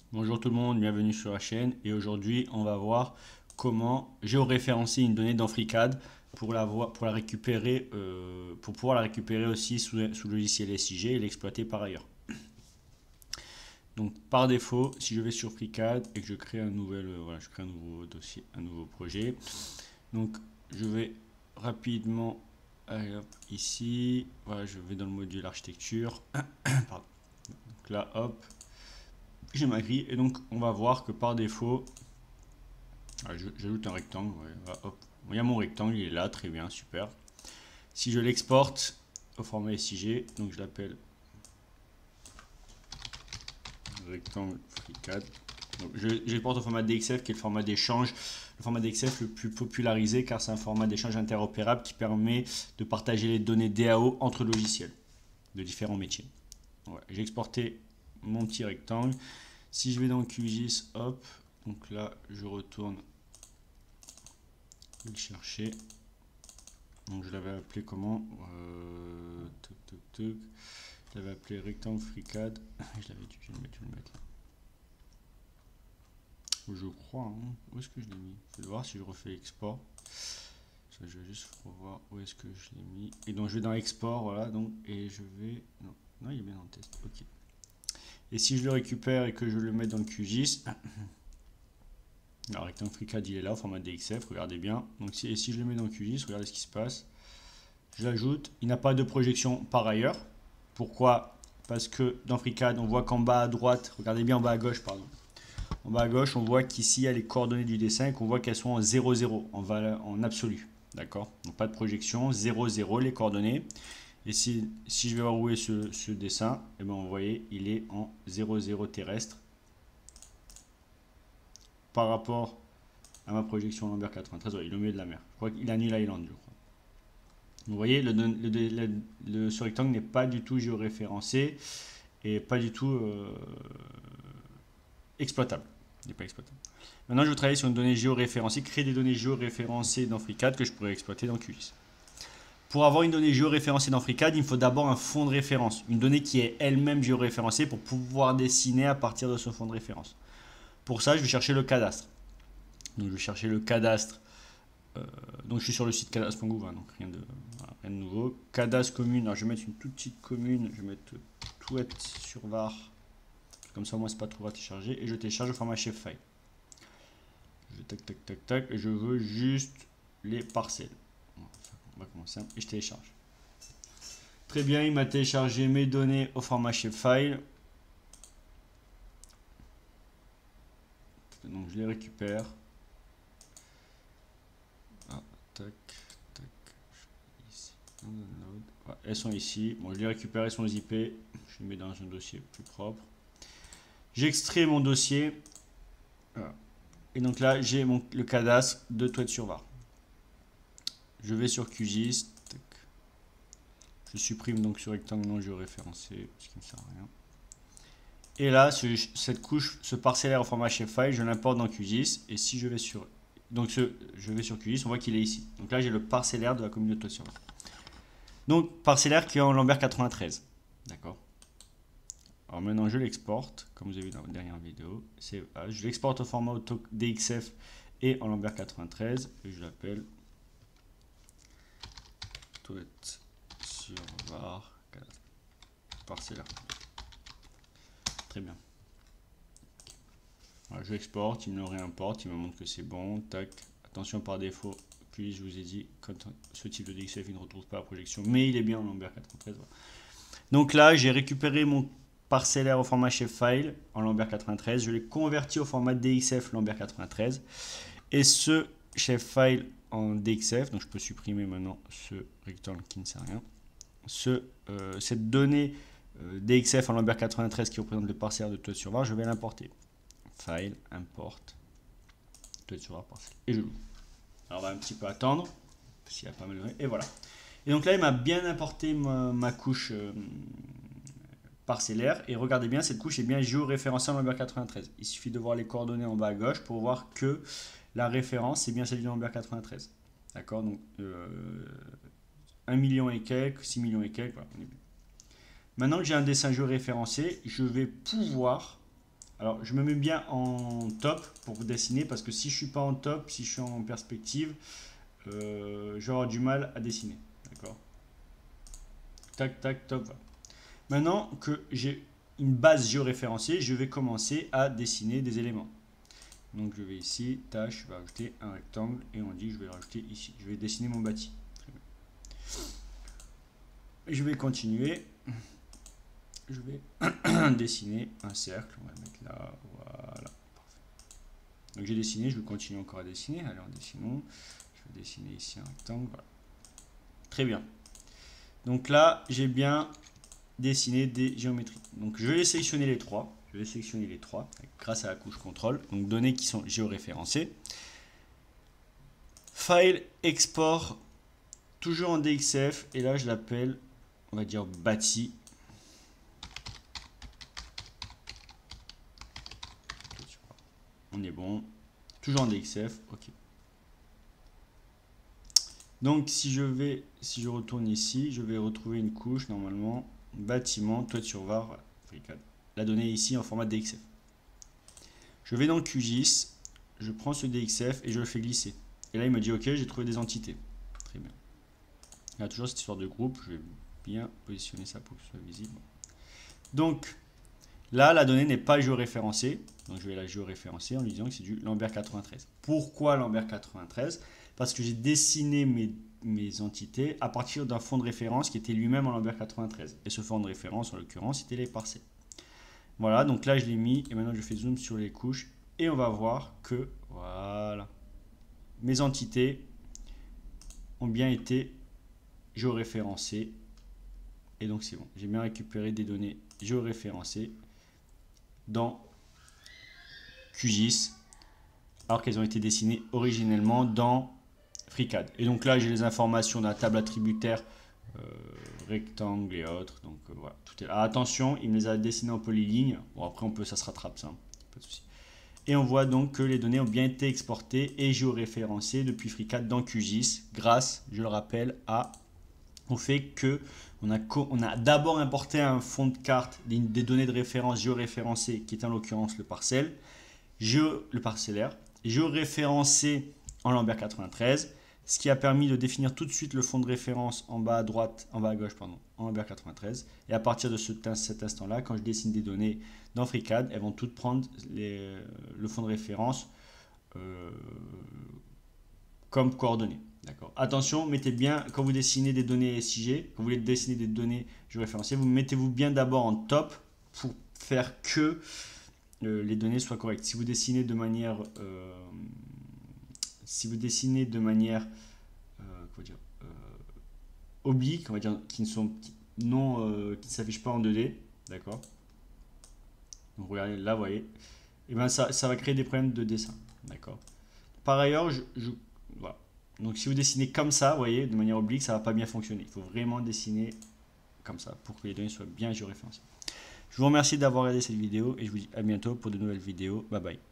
Bonjour tout le monde, bienvenue sur la chaîne et aujourd'hui on va voir comment géoréférencer une donnée dans FreeCAD pour pour pouvoir la récupérer aussi sous le logiciel SIG et l'exploiter par ailleurs. Donc par défaut, si je vais sur FreeCAD et que je crée je crée un nouveau dossier, un nouveau projet. Donc je vais rapidement aller hop, ici, voilà, je vais dans le module architecture. Pardon. Donc là hop, j'ai ma grille et donc on va voir que par défaut, j'ajoute un rectangle, ouais, hop, il y a mon rectangle, il est là, très bien, super. Si je l'exporte au format SIG, donc je l'appelle rectangle FreeCAD. J'exporte au format DXF qui est le format d'échange, le format DXF le plus popularisé car c'est un format d'échange interopérable qui permet de partager les données DAO entre logiciels de différents métiers. Ouais, j'ai exporté mon petit rectangle. Si je vais dans QGIS, hop, donc là je retourne le chercher. Donc je l'avais appelé comment Je l'avais appelé rectangle FreeCAD. Je l'avais dit, je vais le mettre là. Je crois, hein. Où est-ce que je l'ai mis? Je vais voir si je refais export. Je vais juste revoir où est-ce que je l'ai mis. Et donc je vais dans export, voilà, donc, et je vais. Non, non, il est bien dans le test. Ok. Et si je le récupère et que je le mets dans le QGIS, alors rectangle FreeCAD il est là au format DXF, regardez bien. Donc si je le mets dans le QGIS, regardez ce qui se passe. Je l'ajoute, il n'a pas de projection par ailleurs. Pourquoi? Parce que dans FreeCAD, on voit qu'en bas à droite, regardez bien en bas à gauche, pardon. En bas à gauche, on voit qu'ici, il y a les coordonnées du dessin et qu'on voit qu'elles sont en 0, 0, en absolu. D'accord? Donc pas de projection, 0, 0 les coordonnées. Et si je vais voir où est ce dessin, et bien vous voyez, il est en 0, 0 terrestre par rapport à ma projection Lambert 93. Ouais, il est au milieu de la mer. Je crois qu'il a New Island, je crois. Vous voyez, ce rectangle n'est pas du tout géoréférencé et pas du tout exploitable. Il n'est pas exploitable. Maintenant, je vais travailler sur une donnée géoréférencée, créer des données géoréférencées dans FreeCAD que je pourrais exploiter dans QGIS. Pour avoir une donnée géoréférencée dans FreeCAD, il me faut d'abord un fond de référence, une donnée qui est elle-même géoréférencée pour pouvoir dessiner à partir de ce fond de référence. Pour ça, je vais chercher le cadastre. Donc, je vais chercher le cadastre. Donc, je suis sur le site cadastre.gouv, hein, donc rien de nouveau. Cadastre commune, alors je vais mettre une toute petite commune, je vais mettre Touette sur var. Comme ça, moi, c'est pas trop à télécharger. Et je télécharge au format shapefile. Je tac, tac, tac, tac. Et je veux juste les parcelles. On va commencer et je télécharge. Très bien, il m'a téléchargé mes données au format shapefile. Donc, je les récupère. Ah, tac, tac. Ici. Ouais, elles sont ici. Bon, je les récupère, elles sont zippées. Je les mets dans un dossier plus propre. J'extrais mon dossier. Voilà. Et donc là, j'ai le cadastre de Touette-sur-Var. Je vais sur QGIS. Tac. Je supprime donc ce rectangle non géoréférencé, ce qui ne sert à rien. Et là, cette couche, ce parcellaire au format shapefile, je l'importe dans QGIS. Et si je vais sur, je vais sur QGIS, on voit qu'il est ici. Donc là, j'ai le parcellaire de la commune de Touette-sur-Var. Donc, parcellaire qui est en Lambert 93. D'accord. Alors maintenant, je l'exporte, comme vous avez vu dans la dernière vidéo. Je l'exporte au format DXF et en Lambert 93. Et je l'appelle Touette-sur-Var parcellaire. Très bien. Voilà, je l'exporte, il me le réimporte, il me montre que c'est bon. Tac. Attention par défaut, puis je vous ai dit, quand ce type de DXF il ne retrouve pas la projection, mais il est bien en Lambert 93. Voilà. Donc là, j'ai récupéré mon parcellaire au format shapefile en Lambert 93. Je l'ai converti au format DXF Lambert 93. Et ce shapefile en DXF, donc je peux supprimer maintenant ce rectangle qui ne sert à rien. Cette donnée DXF en Lambert 93 qui représente le parcellaire de Touette-sur-Var, je vais l'importer. File, import, Touette-sur-Var, parcelle. Et je l'ouvre. Alors on va un petit peu attendre, s'il n'y a pas mal de... Et voilà. Et donc là, il m'a bien importé ma couche parcellaire. Et regardez bien, cette couche est bien géoréférencée en Lambert 93. Il suffit de voir les coordonnées en bas à gauche pour voir que la référence, c'est bien celle du Lambert 93. D'accord? Donc 1 million et quelques, 6 millions et quelques, voilà, on est bien. Maintenant que j'ai un dessin géoréférencé, je vais pouvoir Alors, je me mets bien en top pour dessiner parce que si je suis pas en top, si je suis en perspective, je vais avoir du mal à dessiner. D'accord. Tac, tac, top. Voilà. Maintenant que j'ai une base géoréférencée, je vais commencer à dessiner des éléments. Donc, je vais ici, tâche, je vais rajouter un rectangle et on dit que je vais le rajouter ici. Je vais dessiner mon bâti. Très bien. Je vais continuer. Je vais dessiner un cercle. On va le mettre là. Voilà. Parfait. Donc, j'ai dessiné. Je vais continuer encore à dessiner. Allez, en dessinons. Je vais dessiner ici un rectangle. Voilà. Très bien. Donc là, j'ai bien dessiné des géométries. Donc, je vais sélectionner les trois. Je vais sélectionner les trois grâce à la couche contrôle. Donc, données qui sont géoréférencées. File, export, toujours en DXF. Et là, je l'appelle, on va dire, bâti. On est bon. Toujours en DXF. OK. Donc, si je retourne ici, je vais retrouver une couche, normalement, bâtiment, toiture VAR, voilà, FreeCAD. La donnée est ici en format DXF. Je vais dans QGIS, je prends ce DXF et je le fais glisser. Et là, il me dit, OK, j'ai trouvé des entités. Très bien. Il y a toujours cette histoire de groupe. Je vais bien positionner ça pour que ce soit visible. Donc, là, la donnée n'est pas géoréférencée. Donc, je vais la géoréférencer en lui disant que c'est du Lambert 93. Pourquoi Lambert 93? Parce que j'ai dessiné mes entités à partir d'un fond de référence qui était lui-même en Lambert 93. Et ce fond de référence, en l'occurrence, c'était les parcelles. Voilà, donc là, je l'ai mis. Et maintenant, je fais zoom sur les couches. Et on va voir que, voilà, mes entités ont bien été géoréférencées. Et donc, c'est bon. J'ai bien récupéré des données géoréférencées dans QGIS, alors qu'elles ont été dessinées originellement dans FreeCAD. Et donc là, j'ai les informations de la table attributaire, rectangle et autres. Donc voilà, tout est là. Attention, il me les a dessinés en polyligne. Bon, après, ça se rattrape, ça, pas de souci. Et on voit donc que les données ont bien été exportées et géoréférencées depuis FreeCAD dans QGIS, grâce, je le rappelle, au fait que on a d'abord importé un fond de carte des données de référence géoréférencées, qui est en l'occurrence le parcellaire, géoréférencé en Lambert 93, ce qui a permis de définir tout de suite le fond de référence en bas à droite, en bas à gauche, pardon, en Lambert 93. Et à partir de cet instant-là, quand je dessine des données dans FreeCAD, elles vont toutes prendre le fond de référence comme coordonnées. D'accord. Attention, mettez bien, quand vous dessinez des données SIG, quand vous voulez dessiner des données géoréférencées, mettez-vous bien d'abord en top pour faire que les données soient correctes. Si vous dessinez de manière oblique, on va dire, qui ne s'affichent pas en 2D, d'accord. Donc regardez, là, vous voyez, et ben ça va créer des problèmes de dessin, d'accord. Par ailleurs, voilà. Donc si vous dessinez comme ça, vous voyez, de manière oblique, ça ne va pas bien fonctionner. Il faut vraiment dessiner comme ça pour que les données soient bien géoréférencées. Je vous remercie d'avoir regardé cette vidéo et je vous dis à bientôt pour de nouvelles vidéos. Bye bye.